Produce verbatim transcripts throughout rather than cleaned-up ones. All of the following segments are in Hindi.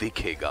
दिखेगा।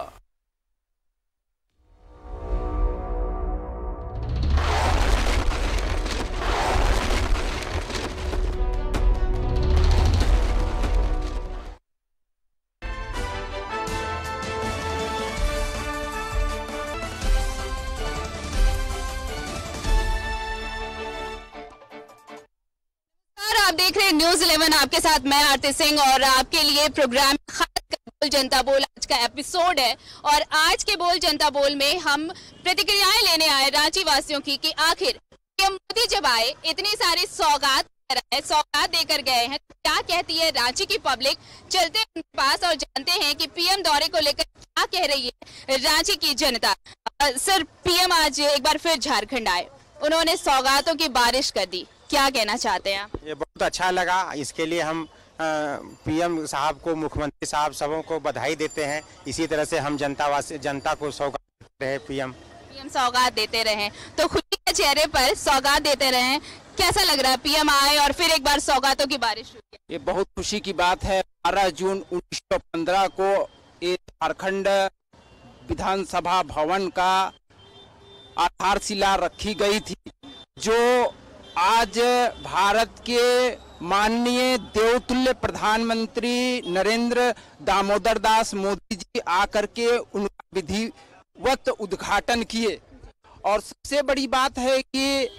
आप देख रहे हैं न्यूज इलेवन, आपके साथ मैं आरती सिंह और आपके लिए प्रोग्राम बोल जनता बोल आज का एपिसोड है। और आज के बोल जनता बोल में हम प्रतिक्रियाएं लेने आए रांची वासियों की कि आखिर पीएम मोदी जब आए इतनी सारी सौगात सौगात देकर गए हैं, क्या कहती है रांची की पब्लिक। चलते हैं उनके पास और जानते हैं कि पीएम दौरे को लेकर क्या कह रही है रांची की जनता। सर, पीएम आज एक बार फिर झारखंड आए, उन्होंने सौगातों की बारिश कर दी, क्या कहना चाहते हैं आप? ये बहुत अच्छा लगा, इसके लिए हम पीएम साहब को, मुख्यमंत्री साहब सबों को बधाई देते हैं। इसी तरह से हम जनता वासी जनता को सौगात देते रहे, पीएम पीएम सौगात देते रहे, तो खुशी के चेहरे पर सौगात देते रहे। कैसा लग रहा है पीएम आए और फिर एक बार सौगातों की बारिश हुई है? ये बहुत खुशी की बात है। बारह जून उन्नीस सौ पंद्रह को ये झारखंड विधानसभा भवन का आधारशिला रखी गई थी, जो आज भारत के माननीय देवतुल्य प्रधानमंत्री नरेंद्र दामोदर दास मोदी जी आकर के उनका विधिवत उद्घाटन किए। और सबसे बड़ी बात है कि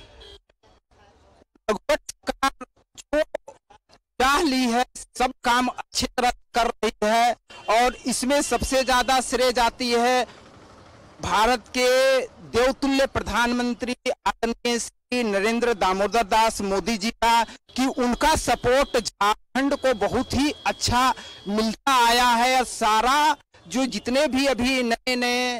सरकार जो चाह ली है सब काम अच्छी तरह कर रही है, और इसमें सबसे ज्यादा श्रेय जाती है भारत के देवतुल्य प्रधानमंत्री आदरणीय श्री नरेंद्र दामोदर दास मोदी जी का, कि उनका सपोर्ट झारखंड को बहुत ही अच्छा मिलता आया है। और सारा जो जितने भी अभी नए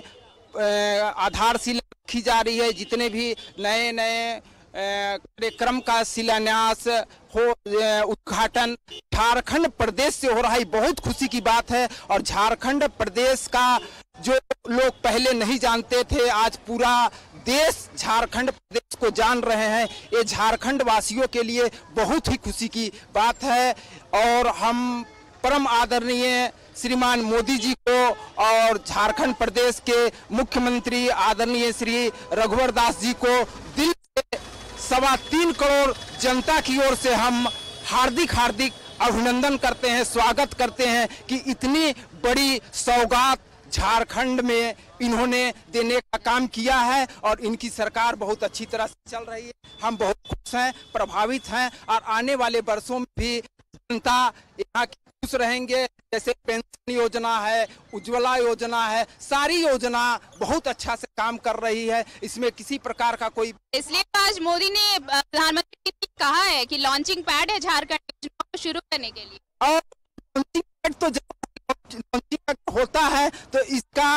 नए आधारशिला रखी जा रही है, जितने भी नए नए कार्यक्रम का शिलान्यास हो, उद्घाटन झारखंड प्रदेश से हो रहा है, बहुत खुशी की बात है। और झारखंड प्रदेश का जो लोग पहले नहीं जानते थे, आज पूरा देश झारखंड प्रदेश को जान रहे हैं। ये झारखंड वासियों के लिए बहुत ही खुशी की बात है। और हम परम आदरणीय श्रीमान मोदी जी को और झारखंड प्रदेश के मुख्यमंत्री आदरणीय श्री रघुवर दास जी को दिल से सवा तीन करोड़ जनता की ओर से हम हार्दिक हार्दिक अभिनंदन करते हैं, स्वागत करते हैं कि इतनी बड़ी सौगात झारखंड में इन्होंने देने का काम किया है। और इनकी सरकार बहुत अच्छी तरह से चल रही है, हम बहुत खुश हैं, प्रभावित हैं। और आने वाले वर्षों में भी जनता यहाँ की खुश रहेंगे। जैसे पेंशन योजना है, उज्ज्वला योजना है, सारी योजना बहुत अच्छा से काम कर रही है, इसमें किसी प्रकार का कोई। इसलिए आज मोदी ने प्रधानमंत्री ने कहा है कि लॉन्चिंग पैड है झारखंड योजना को शुरू करने के लिए। और लॉन्चिंग पैड तो जब लॉन्चिंग होता है तो इसका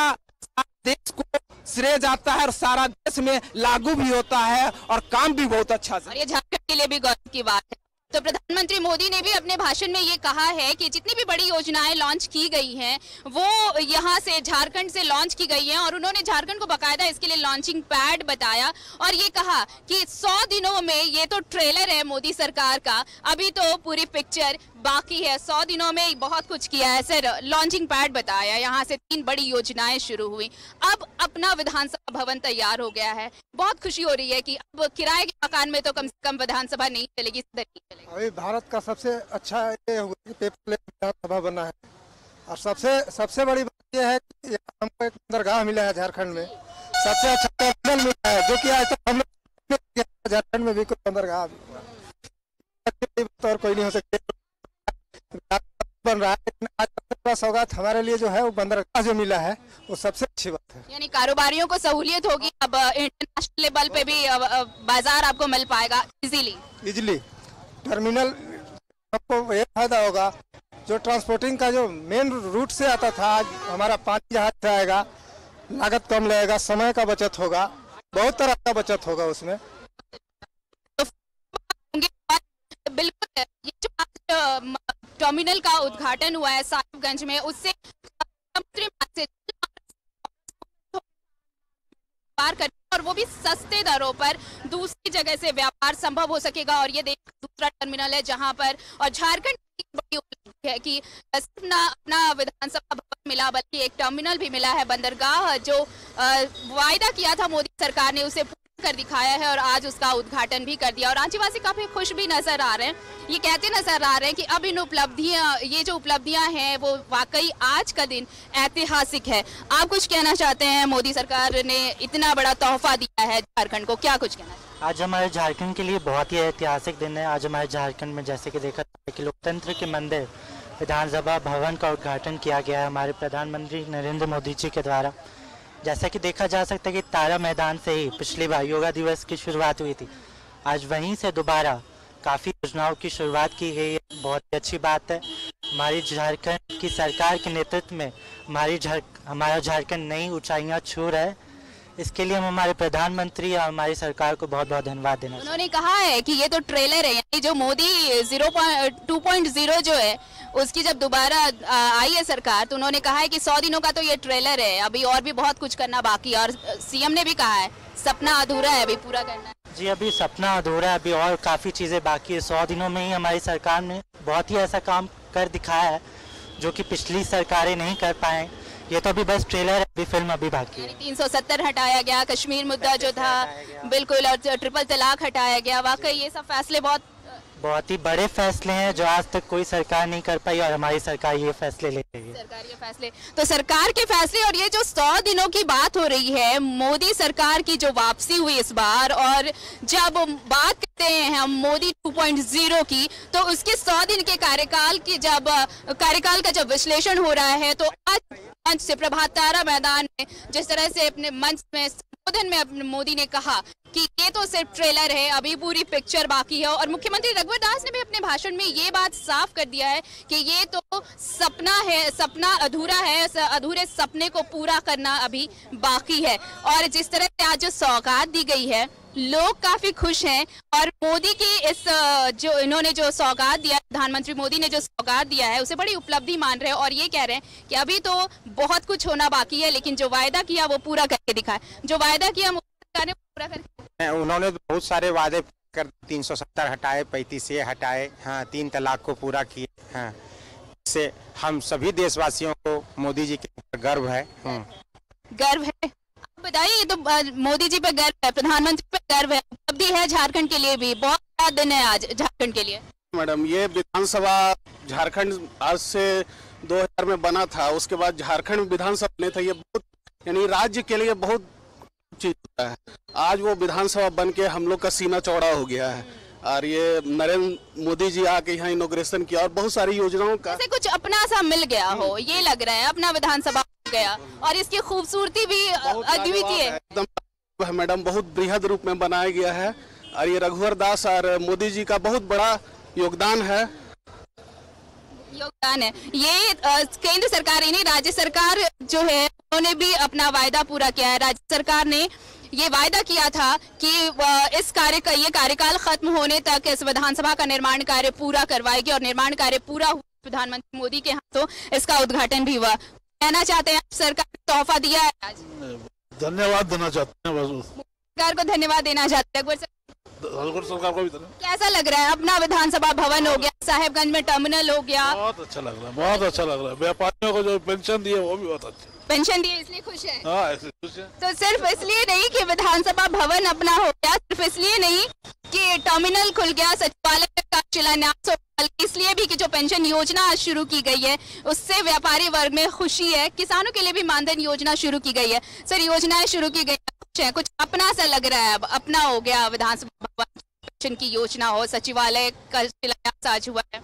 देश को श्रेय जाता है और सारा देश में लागू भी होता है और काम भी बहुत अच्छा से। और ये झारखंड के लिए भी गौरव की बात है। तो प्रधानमंत्री मोदी ने भी अपने भाषण में ये कहा है कि जितनी भी बड़ी योजनाएं लॉन्च की गई हैं वो यहाँ से झारखंड से लॉन्च की गई हैं, और उन्होंने झारखंड को बकायदा इसके लिए लॉन्चिंग पैड बताया। और ये कहा कि सौ दिनों में, ये तो ट्रेलर है मोदी सरकार का, अभी तो पूरी पिक्चर बाकी है। सौ दिनों में बहुत कुछ किया है सर, लॉन्चिंग पैड बताया, यहाँ से तीन बड़ी योजनाएं शुरू हुई। अब अपना विधानसभा भवन तैयार हो गया है, बहुत खुशी हो रही है कि अब किराए के मकान में तो कम से कम विधानसभा नहीं चलेगी, चलेगी। अभी भारत का सबसे अच्छा ये हुआ कि पेपर विधानसभा बना है। और सबसे सबसे बड़ी बात यह है कि हमको एक बंदरगाह मिला है झारखंड में, सबसे अच्छा टर्मिनल मिला है, जो कि आज तक हम लोग झारखंड में भी कोई बंदरगाह और कोई नहीं हो सकती बन रहा है। लेकिन आज सबसे बड़ा सौगात हमारे लिए जो है वो बंदरगाह जो मिला है, वो सबसे अच्छी बात है। यानी कारोबारियों को सहूलियत होगी, अब इंटरनेशनल लेवल पे भी बाजार आपको मिल पाएगा इजीली इजीली टर्मिनल। आपको ये फायदा होगा, जो ट्रांसपोर्टिंग का जो मेन रूट से आता था, आज हमारा पानी जहाज से आएगा, लागत कम लगेगा, समय का बचत होगा, बहुत तरह का बचत होगा उसमें। बिल्कुल, ये जो आज टर्मिनल का उद्घाटन हुआ है साहिबगंज में, उससे व्यापार कर और वो भी सस्ते दरों पर दूसरी जगह से व्यापार संभव हो सकेगा। और ये देख दूसरा टर्मिनल है जहां पर, और झारखंड की बड़ी है कि सिर्फ ना अपना विधानसभा भवन मिला बल्कि एक टर्मिनल भी मिला है, बंदरगाह जो वायदा किया था मोदी सरकार ने उसे पूरा कर दिखाया है और आज उसका उद्घाटन भी कर दिया। और रांचीवासी काफी खुश भी नजर आ रहे हैं, ये कहते नजर आ रहे हैं कि अब इन उपलब्धियां, ये जो उपलब्धियां हैं वो वाकई आज का दिन ऐतिहासिक है। आप कुछ कहना चाहते हैं? मोदी सरकार ने इतना बड़ा तोहफा दिया है झारखंड को, क्या कुछ कहना? आज हमारे झारखंड के लिए बहुत ही ऐतिहासिक दिन है। आज हमारे झारखंड में जैसे कि देखा जाए कि लोकतंत्र के मंदिर विधानसभा भवन का उद्घाटन किया गया है हमारे प्रधानमंत्री नरेंद्र मोदी जी के द्वारा। जैसा कि देखा जा सकता है कि तारा मैदान से ही पिछली बार योगा दिवस की शुरुआत हुई थी, आज वहीं से दोबारा काफ़ी योजनाओं की शुरुआत की गई है। बहुत ही अच्छी बात है। हमारी झारखंड की सरकार के नेतृत्व में हमारी झार हमारा झारखंड नई ऊंचाइयां छू रहा है। इसके लिए हम हमारे प्रधानमंत्री और हमारी सरकार को बहुत बहुत धन्यवाद देना। उन्होंने कहा है कि ये तो ट्रेलर है, यानी जो Modi zero two point zero जो है उसकी जब दोबारा आई है सरकार, तो उन्होंने कहा है कि सौ दिनों का तो ये ट्रेलर है, अभी और भी बहुत कुछ करना बाकी है। और सीएम ने भी कहा है सपना अधूरा है, अभी पूरा करना है। जी, अभी सपना अधूरा है, अभी और काफ़ी चीज़ें बाकी है। सौ दिनों में ही हमारी सरकार ने बहुत ही ऐसा काम कर दिखाया है जो कि पिछली सरकारें नहीं कर पाए। ये तो अभी बस ट्रेलर है, अभी फिल्म अभी बाकी है। तीन सौ सत्तर हटाया गया, कश्मीर मुद्दा जो था बिल्कुल, और ट्रिपल तलाक हटाया गया। वाकई ये सब फैसले बहुत बहुत ही बड़े फैसले हैं जो आज तक कोई सरकार नहीं कर पाई और हमारी सरकार ये फैसले ले रही है। सरकार ये फैसले तो सरकार के फैसले, और ये जो सौ दिनों की बात हो रही है, मोदी सरकार की जो वापसी हुई इस बार, और जब बात करते हैं हम मोदी टू पॉइंट जीरो की, तो उसके सौ दिन के कार्यकाल की जब कार्यकाल का जब विश्लेषण हो रहा है, तो आज मंच से प्रभात तारा मैदान में जिस तरह से अपने मंच में संबोधन में अपने मोदी ने कहा कि ये तो सिर्फ ट्रेलर है, अभी पूरी पिक्चर बाकी है। और मुख्यमंत्री रघुवर दास ने भी अपने भाषण में ये बात साफ कर दिया है कि ये तो सपना है, सपना अधूरा है, अधूरे सपने को पूरा करना अभी बाकी है। और जिस तरह से आज जो सौगात दी गई है, लोग काफी खुश हैं और मोदी की इस जो इन्होंने जो सौगात दिया, प्रधानमंत्री मोदी ने जो सौगात दिया है उसे बड़ी उपलब्धि मान रहे हैं और ये कह रहे हैं कि अभी तो बहुत कुछ होना बाकी है, लेकिन जो वायदा किया वो पूरा करके दिखाए। जो वायदा किया मोदी ने पूरा करके, उन्होंने बहुत सारे वादे कर तीन सौ सत्तर हटाए, पैंतीस ए हटाए, हाँ, तीन तलाक को पूरा किए। हाँ, इससे हम सभी देशवासियों को मोदी जी के ऊपर गर्व है। गर्व है। बताइए, ये तो मोदी जी पे गर्व है, प्रधानमंत्री पे गर्व है, उपलब्धि है झारखंड के लिए भी, बहुत बड़ा दिन है आज झारखंड के लिए। मैडम, ये विधानसभा झारखंड आज से दो हज़ार में बना था, उसके बाद झारखंड विधानसभा बने थे। ये बहुत यानी राज्य के लिए बहुत चीज होता है। आज वो विधानसभा बन के हम लोग का सीना चौड़ा हो गया है और ये नरेंद्र मोदी जी आके यहाँ इनॉग्रेशन किया और बहुत सारी योजनाओं का जैसे कुछ अपना सा मिल गया हो, ये लग रहा है अपना विधानसभा गया और इसकी खूबसूरती भी अद्वितीय है एकदम। मैडम, बहुत बृहद रूप में बनाया गया है और ये रघुवर दास और मोदी जी का बहुत बड़ा योगदान है योगदान है ये केंद्र सरकार ही नहीं, राज्य सरकार जो है उन्होंने भी अपना वायदा पूरा किया है। राज्य सरकार ने ये वायदा किया था कि इस कार्य का ये कार्यकाल खत्म होने तक इस विधानसभा का निर्माण कार्य पूरा करवाएगी और निर्माण कार्य पूरा हुआ। प्रधानमंत्री मोदी के हाथों इसका उद्घाटन भी हुआ। कहना चाहते हैं सरकार ने तोहफा दिया है आज, धन्यवाद देना चाहते हैं। बस सरकार को धन्यवाद देना चाहते हैं। सरकार को भी धन्यवाद। कैसा लग रहा है? अपना विधानसभा भवन हो गया, साहेबगंज में टर्मिनल हो गया, बहुत अच्छा लग रहा है, बहुत अच्छा लग रहा है। व्यापारियों को जो पेंशन दी है वो भी बहुत अच्छा, पेंशन दिए इसलिए खुश है। हाँ, इसलिए खुश है। तो सिर्फ इसलिए नहीं कि विधानसभा भवन अपना हो गया, सिर्फ इसलिए नहीं कि टर्मिनल खुल गया, सचिवालय का शिलान्यास हो, इसलिए भी कि जो पेंशन योजना आज शुरू की गई है उससे व्यापारी वर्ग में खुशी है। किसानों के लिए भी मानधन योजना शुरू की गई है। सर, योजनाएं शुरू की गई है, कुछ अपना सा लग रहा है, अब अपना हो गया विधानसभा भवन, पेंशन की योजना हो, सचिवालय का शिलान्यास आज हुआ है,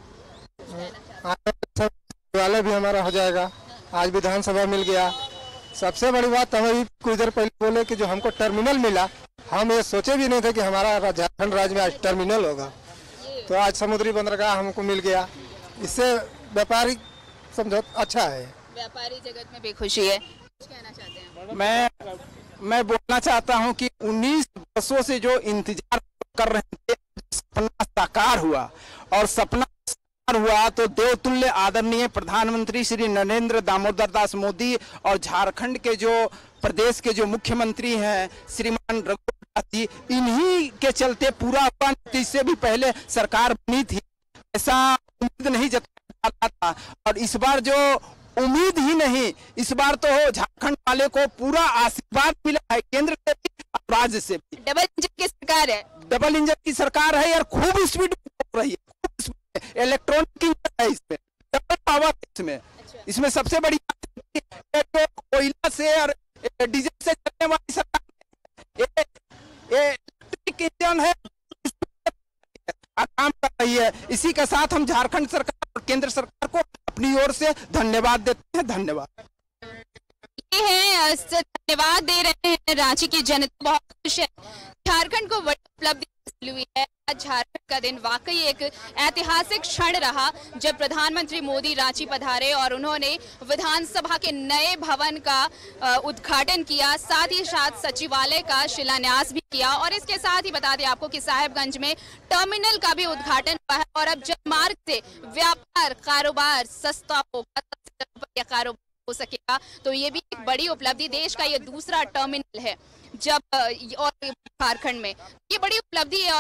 सचिवालय भी हमारा हो जाएगा, आज विधानसभा मिल गया। सबसे बड़ी बात हमें कुछ देर पहले बोले कि जो हमको टर्मिनल मिला, हम ये सोचे भी नहीं थे कि हमारा झारखंड राज्य में आज टर्मिनल होगा। तो आज समुद्री बंदरगाह हमको मिल गया, इससे व्यापारिक समझौता अच्छा है, व्यापारी जगत में भी खुशी है। कुछ कहना चाहते हैं? मैं मैं बोलना चाहता हूं कि उन्नीस वर्षों से जो इंतजार कर रहे थे, सपना साकार हुआ और सपना साकार हुआ तो देवतुल्य आदरणीय प्रधानमंत्री श्री नरेंद्र दामोदर दास मोदी और झारखंड के जो प्रदेश के जो मुख्यमंत्री हैं श्रीमान रघुवर दास जी, इन्हीं के चलते पूरा हुआ। इससे भी पहले सरकार बनी थी, ऐसा उम्मीद नहीं जताई डाला था, और इस बार जो उम्मीद ही नहीं, इस बार तो झारखंड वाले को पूरा आशीर्वाद मिला है केंद्र से भी और राज्य से भी। डबल इंजन की सरकार है, डबल इंजन की सरकार है यार, खूब स्पीड हो रही है, खूब स्पीड, इलेक्ट्रॉनिक इंजन है इसमें, डबल पावर इसमें। अच्छा। इसमें सबसे बड़ी बात तो कोयला से और डीजल से चलने वाली सरकार ये इलेक्ट्रिक इंजन है, काम कर रही है। इसी के साथ हम झारखंड सरकार और केंद्र सरकार को अपनी ओर से धन्यवाद देते हैं। धन्यवाद। ये है, धन्यवाद दे रहे हैं। रांची की जनता बहुत खुश है, झारखंड को बड़ी उपलब्धि हासिल हुई है। आज झारखंड का दिन वाकई एक ऐतिहासिक क्षण रहा जब प्रधानमंत्री मोदी रांची पधारे और उन्होंने विधानसभा के नए भवन का उद्घाटन किया, साथ ही साथ सचिवालय का शिलान्यास भी किया। और इसके साथ ही बता दें आपको कि साहेबगंज में टर्मिनल का भी उद्घाटन हुआ है। और अब जलमार्ग से व्यापार कारोबार सस्ता होगा, कारोबार हो सकेगा, तो ये भी एक बड़ी उपलब्धि, देश का ये दूसरा टर्मिनल है जब और झारखंड में ये बड़ी उपलब्धि है। और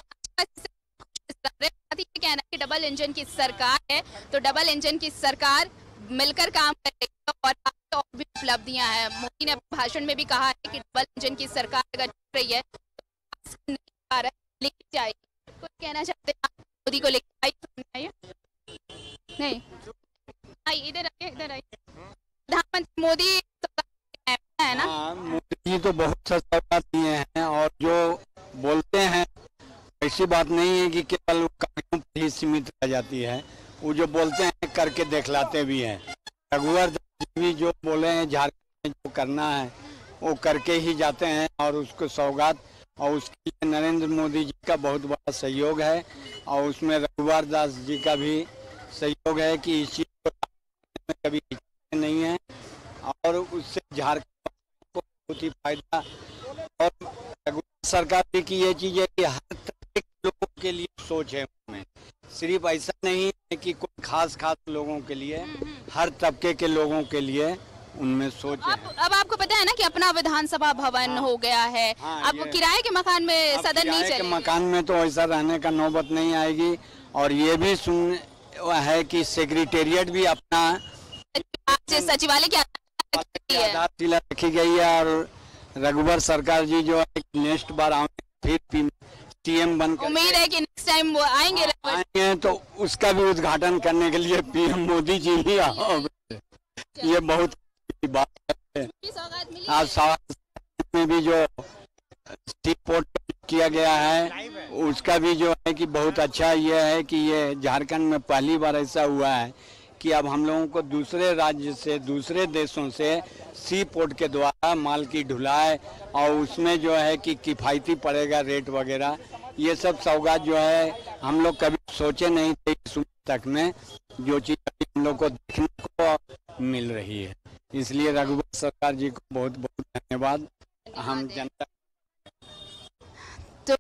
कहना है कि डबल इंजन की सरकार है, तो डबल इंजन की सरकार मिलकर काम करेगी और और भी उपलब्धियां हैं। मोदी ने अपने भाषण में भी कहा है कि डबल इंजन की सरकार अगर चल रही है तो लेके जाएगी। कुछ कहना चाहते हैं मोदी को लेकर आइए? नहीं, आइए इधर आइए, इधर आइए। प्रधानमंत्री मोदी है ना? हाँ, मोदी जी तो बहुत सा सौगात दिए हैं और जो बोलते हैं ऐसी बात नहीं है कि केवल कार्यों पर ही सीमित रह जाती है, वो जो बोलते हैं करके दिखलाते भी हैं। रघुवर दास जी जो बोले हैं झारखंड में जो करना है वो करके ही जाते हैं और उसको सौगात, और उसके लिए नरेंद्र मोदी जी का बहुत बड़ा सहयोग है और उसमें रघुवर दास जी का भी सहयोग है कि इस चीज को कभी नहीं है और उससे झारखंड को बहुत ही फायदा। और रघुवर सरकार की ये चीज है कि हर तरह के लोगों के लिए सोच है उनमें, सिर्फ ऐसा नहीं है कि कोई खास खास लोगों के लिए, हर तबके के लोगों के लिए उनमें सोच है। अब, अब आपको पता है ना कि अपना विधानसभा भवन हाँ, हो गया है। हाँ, अब किराए के मकान में सदन नहीं चलेगा। मकान में तो ऐसा रहने का नौबत नहीं आएगी। और ये भी सुन है कि सेक्रेटेरिएट भी अपना सचिवालय की आधारशिला रखी गई है और रघुवर सरकार जी जो है नेक्स्ट बार आएंगे फिर सीएम बनकर, उम्मीद है कि नेक्स्ट टाइम वो आएंगे आएंगे तो उसका भी उद्घाटन करने के लिए पीएम मोदी जी ही आओगे। ये बहुत बात है। आज सवाल में भी जो सी पोर्ट किया गया है उसका भी जो है कि बहुत अच्छा ये है कि ये झारखंड में पहली बार ऐसा हुआ है कि अब हम लोगों को दूसरे राज्य से, दूसरे देशों से सी पोर्ट के द्वारा माल की ढुलाई और उसमें जो है कि किफ़ायती पड़ेगा रेट वगैरह, ये सब सौगात जो है हम लोग कभी सोचे नहीं थे इस उम्र तक में, जो चीज़ हम लोग को देखने को मिल रही है। इसलिए रघुवर सरकार जी को बहुत बहुत धन्यवाद। हम जनता तो,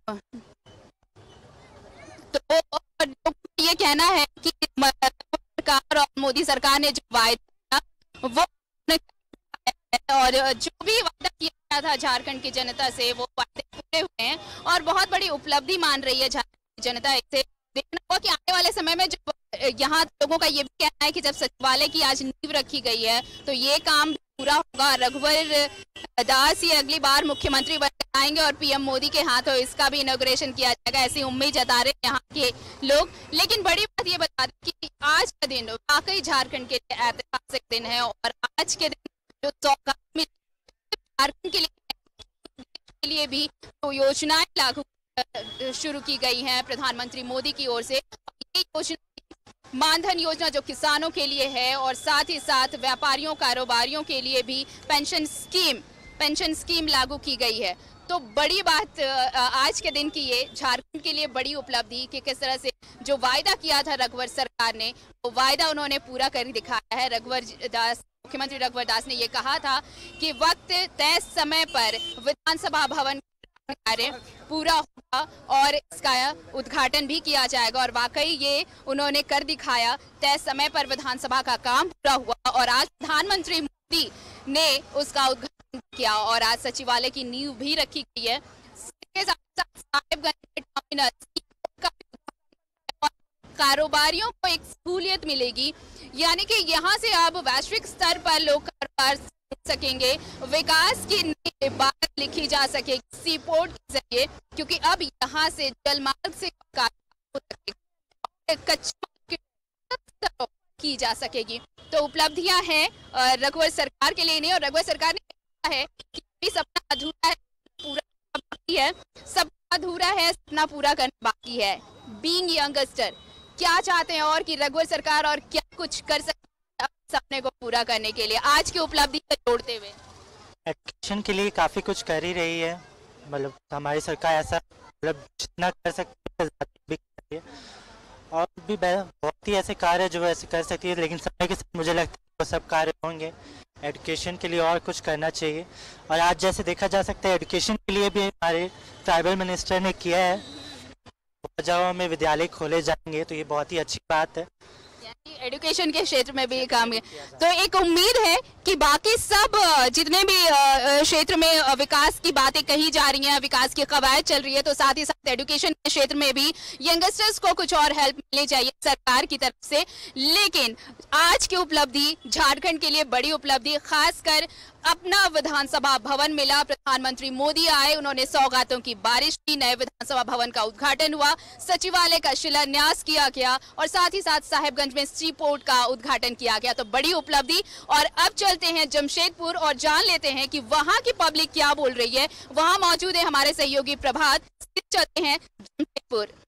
तो ये कहना है कि सरकार और मोदी सरकार ने जो वायदा वो और जो भी वादा किया था झारखंड की जनता से वो वादे पूरे हुए हैं और बहुत बड़ी उपलब्धि मान रही है झारखंड की जनता। इसे देखना होगा कि आने वाले समय में जब यहाँ लोगों का ये भी कहना है कि जब सचिवालय की आज नींव रखी गई है तो ये काम पूरा होगा। रघुवर दास ये अगली बार मुख्यमंत्री बन आएंगे और पीएम मोदी के हाथों इसका भी इनॉग्रेशन किया जाएगा, ऐसी उम्मीद जता रहे हैं यहाँ के लोग। लेकिन बड़ी बात ये बता दें कि आज का दिन वाकई झारखंड के लिए ऐतिहासिक दिन है और आज के दिन जो सौगात मिली झारखंड के लिए के लिए भी तो योजनाएं लागू शुरू की गई हैं प्रधानमंत्री मोदी की ओर से। ये योजना मानधन योजना जो किसानों के लिए है और साथ ही साथ व्यापारियों कारोबारियों के लिए भी पेंशन स्कीम पेंशन स्कीम लागू की गई है। तो बड़ी बात आज के दिन की ये झारखंड के लिए बड़ी उपलब्धि कि किस तरह से जो वायदा किया था रघुवर सरकार ने वो वायदा उन्होंने पूरा कर दिखाया है। रघुवर दास मुख्यमंत्री रघुवर दास ने ये कहा था कि वक्त तय समय पर विधानसभा भवन कार्य पूरा होगा और इसका उद्घाटन भी किया जाएगा और वाकई ये उन्होंने कर दिखाया। तय समय पर विधानसभा का काम पूरा हुआ और आज प्रधानमंत्री मोदी ने उसका उद्घाटन किया और आज सचिवालय की नींव भी रखी गई है। इसके साथ साथ साहेबगंज टर्मिनल कारोबारियों को एक सहूलियत मिलेगी, यानी कि यहाँ से अब वैश्विक स्तर पर लोग कारोबार कर सकेंगे, विकास की नई बात लिखी जा सकेगी सी पोर्ट के जरिए, क्योंकि अब यहाँ से जलमार्ग से कच्चे की जा सकेगी। तो उपलब्धियां हैं रघुवर सरकार के लिए नहीं, और रघुवर सरकार ने कहा है कि अभी सपना अधूरा है, पूरा बाकी है, सब अधूरा है, सपना पूरा करना बाकी है। बीइंग यंगस्टर क्या चाहते हैं और कि रघुवर सरकार और क्या कुछ कर सकते हैं सपने को पूरा करने के लिए, आज की उपलब्धि को जोड़ते हुए? एजुकेशन के लिए काफ़ी कुछ कर ही रही है, मतलब हमारी सरकार ऐसा मतलब जितना कर सकती है भी कर रही है, और भी बहुत ही ऐसे कार्य है जो ऐसे कर सकती है, लेकिन समय के साथ मुझे लगता है वो सब कार्य होंगे। एजुकेशन के लिए और कुछ करना चाहिए, और आज जैसे देखा जा सकता है एजुकेशन के लिए भी हमारे ट्राइबल मिनिस्टर ने किया है, बहुत जगहों में विद्यालय खोले जाएंगे, तो ये बहुत ही अच्छी बात है। एजुकेशन के क्षेत्र में भी काम है, तो एक उम्मीद है कि बाकी सब जितने भी क्षेत्र में विकास की बातें कही जा रही हैं, विकास की कवायद चल रही है, तो साथ ही साथ एजुकेशन के क्षेत्र में भी यंगस्टर्स को कुछ और हेल्प मिलनी चाहिए सरकार की तरफ से। लेकिन आज की उपलब्धि झारखंड के लिए बड़ी उपलब्धि, खासकर अपना विधानसभा भवन मिला, प्रधानमंत्री मोदी आए, उन्होंने सौगातों की बारिश की, नए विधानसभा भवन का उद्घाटन हुआ, सचिवालय का शिलान्यास किया गया, और साथ ही साथ साहेबगंज में सी पोर्ट का उद्घाटन किया गया। तो बड़ी उपलब्धि। और अब चलते हैं जमशेदपुर और जान लेते हैं कि वहां की पब्लिक क्या बोल रही है। वहां मौजूद है हमारे सहयोगी प्रभात। चलते हैं जमशेदपुर।